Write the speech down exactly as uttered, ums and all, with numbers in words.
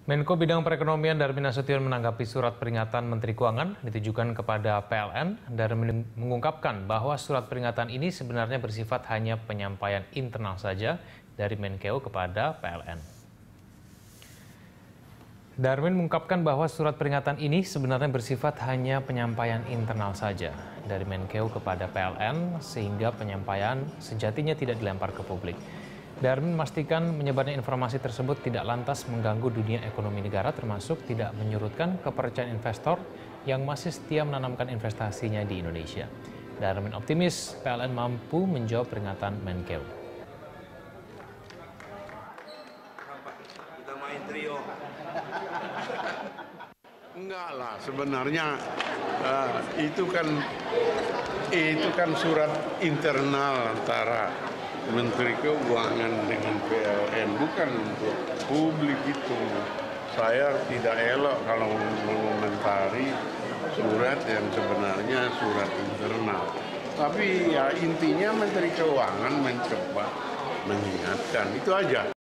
Menko Bidang Perekonomian Darmin Nasution menanggapi surat peringatan Menteri Keuangan ditujukan kepada P L N. Darmin mengungkapkan bahwa surat peringatan ini sebenarnya bersifat hanya penyampaian internal saja dari Menkeu kepada P L N. Darmin mengungkapkan bahwa surat peringatan ini sebenarnya bersifat hanya penyampaian internal saja dari Menkeu kepada P L N, sehingga penyampaian sejatinya tidak dilempar ke publik. Darmin memastikan menyebarnya informasi tersebut tidak lantas mengganggu dunia ekonomi negara, termasuk tidak menyurutkan kepercayaan investor yang masih setia menanamkan investasinya di Indonesia. Darmin optimis P L N mampu menjawab peringatan Menkeu. Kita main trio. Enggak lah, sebenarnya uh, itu kan itu kan surat internal antara Menteri Keuangan dengan P L N, bukan untuk publik itu. Saya tidak elok kalau mengomentari surat yang sebenarnya surat internal. Tapi ya intinya Menteri Keuangan mencoba mengingatkan, itu aja.